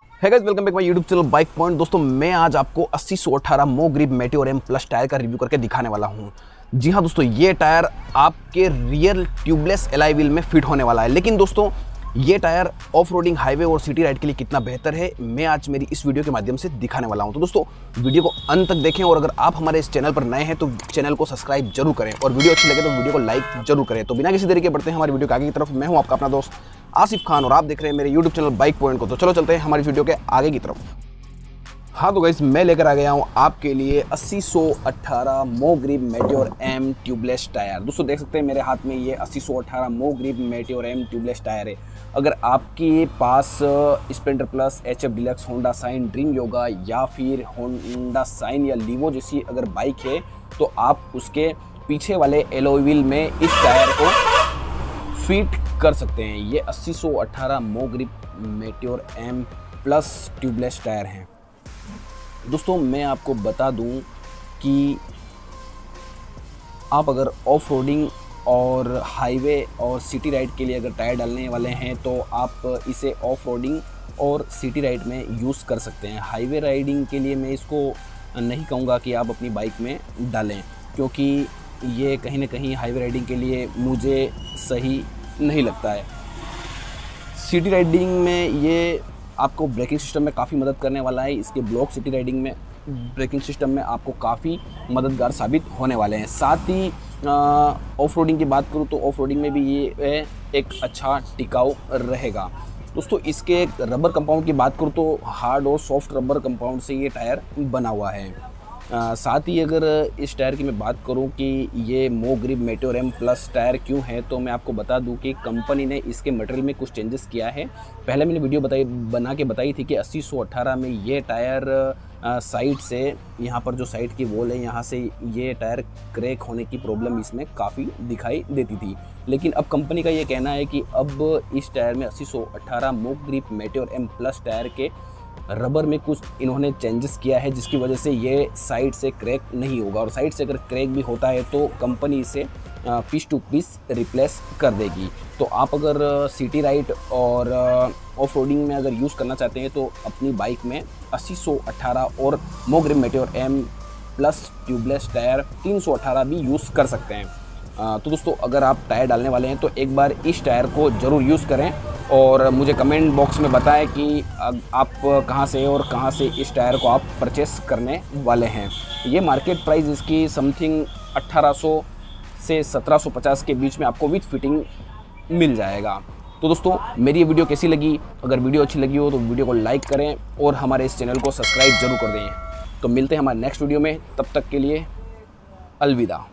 है guys, welcome back my YouTube channel bike point. दोस्तों मैं आज आपको 80-118 मो grip meteor M plus tyre का रिव्यू करके दिखाने वाला हूं। जी हां दोस्तों, ये टायर आपके रियर ट्यूबलेस एलॉय व्हील में फिट होने वाला है। लेकिन दोस्तों ये टायर ऑफ रोडिंग, हाईवे और सिटी राइड के लिए कितना बेहतर है, मैं आज मेरी इस वीडियो के माध्यम से दिखाने वाला हूं। तो दोस्तों वीडियो को अंत तक देखें और अगर आप हमारे इस चैनल पर नए हैं तो चैनल को सब्सक्राइब जरूर करें और वीडियो अच्छी लगे तो वीडियो को लाइक जरूर करें। तो बिना किसी देरी के बढ़ते हैं हमारी वीडियो के आगे की तरफ। मैं हूं आपका अपना दोस्त आसिफ खान और आप देख रहे हैं मेरे यूट्यूब चैनल बाइक पॉइंट को। तो चलो चलते हैं हमारी वीडियो के आगे की तरफ। हाँ तो गाइस, मैं लेकर आ गया हूँ आपके लिए 80-118 मो grip meteor M tubeless tyre. दोस्तों देख सकते हैं मेरे हाथ में ये 80-118 मो grip meteor M tubeless tyre है। अगर आपके पास Splendor plus, HF Deluxe, Honda Shine, Dream Yuga या फिर होंडा साइन या लीवो जैसी अगर बाइक है तो आप उसके पीछे वाले एलॉय व्हील में इस टायर को फिट कर सकते हैं। ये 80-118 मो grip meteor M plus tubeless tyre हैं। दोस्तों मैं आपको बता दूं कि आप अगर ऑफ रोडिंग और हाईवे और सिटी राइड के लिए अगर टायर डालने वाले हैं तो आप इसे ऑफ रोडिंग और सिटी राइड में यूज़ कर सकते हैं। हाईवे राइडिंग के लिए मैं इसको नहीं कहूँगा कि आप अपनी बाइक में डालें, क्योंकि ये कहीं ना कहीं हाईवे राइडिंग के लिए मुझे सही नहीं लगता है। सिटी राइडिंग में ये आपको ब्रेकिंग सिस्टम में काफ़ी मदद करने वाला है। इसके ब्लॉक सिटी राइडिंग में ब्रेकिंग सिस्टम में आपको काफ़ी मददगार साबित होने वाले हैं। साथ ही ऑफ रोडिंग की बात करूँ तो ऑफ रोडिंग में भी ये एक अच्छा टिकाऊ रहेगा। दोस्तों इसके रबर कंपाउंड की बात करूँ तो हार्ड और सॉफ्ट रबर कंपाउंड से ये टायर बना हुआ है। साथ ही अगर इस टायर की मैं बात करूं कि ये Mo grip meteor M plus tyre क्यों है, तो मैं आपको बता दूं कि कंपनी ने इसके मटेरियल में कुछ चेंजेस किया है। पहले मैंने वीडियो बना के बताई थी कि 80-118 में ये टायर साइड से, यहाँ पर जो साइड की वॉल है यहाँ से ये टायर क्रैक होने की प्रॉब्लम इसमें काफ़ी दिखाई देती थी। लेकिन अब कंपनी का ये कहना है कि अब इस टायर में 80-118 मो grip meteor M plus tyre के रबर में कुछ इन्होंने चेंजेस किया है, जिसकी वजह से ये साइड से क्रैक नहीं होगा। और साइड से अगर क्रैक भी होता है तो कंपनी इसे पीस टू पीस रिप्लेस कर देगी। तो आप अगर सिटी राइड और ऑफ रोडिंग में अगर यूज़ करना चाहते हैं तो अपनी बाइक में 80-118 और Mo grip meteor M plus tubeless tyre 318 भी यूज़ कर सकते हैं। तो दोस्तों अगर आप टायर डालने वाले हैं तो एक बार इस टायर को ज़रूर यूज़ करें और मुझे कमेंट बॉक्स में बताएं कि आप कहां से और कहां से इस टायर को आप परचेस करने वाले हैं। ये मार्केट प्राइस इसकी समथिंग 1800 से 1750 के बीच में आपको विथ फिटिंग मिल जाएगा। तो दोस्तों मेरी ये वीडियो कैसी लगी? अगर वीडियो अच्छी लगी हो तो वीडियो को लाइक करें और हमारे इस चैनल को सब्सक्राइब जरूर कर दें। तो मिलते हैं हमारे नेक्स्ट वीडियो में, तब तक के लिए अलविदा।